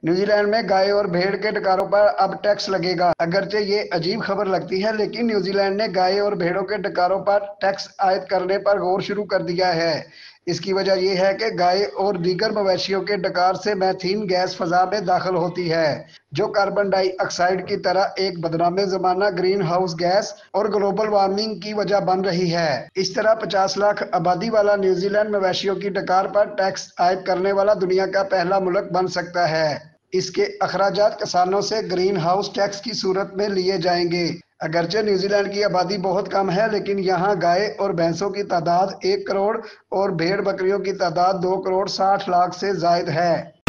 New Zealand में गाय और भेड़ के डकारों पर अब टैक्स लगेगा। अगरचे ये अजीब खबर लगती है, लेकिन न्यूजीलैंड ने गाय और भेड़ों के डकारों पर टैक्स आयद करने पर गौर शुरू कर दिया है। इसकी वजह यह है कि गाय और दीगर मवेशियों के डकार से मैथेन गैस फजा में दाखिल होती है, जो कार्बन डाइऑक्साइड की तरह एक बदनाम जमाना ग्रीन हाउस गैस और ग्लोबल वार्मिंग की वजह बन रही है। इस तरह 50 लाख आबादी वाला न्यूजीलैंड मवेशियों की डकार पर टैक्स आयद करने वाला दुनिया का पहला मुल्क बन सकता है। इसके अखराजात किसानों से ग्रीन हाउस टैक्स की सूरत में लिए जाएंगे। अगरचे न्यूजीलैंड की आबादी बहुत कम है, लेकिन यहाँ गाय और भैंसों की तादाद 1 करोड़ और भेड़ बकरियों की तादाद 2 करोड़ 60 लाख से जायद है।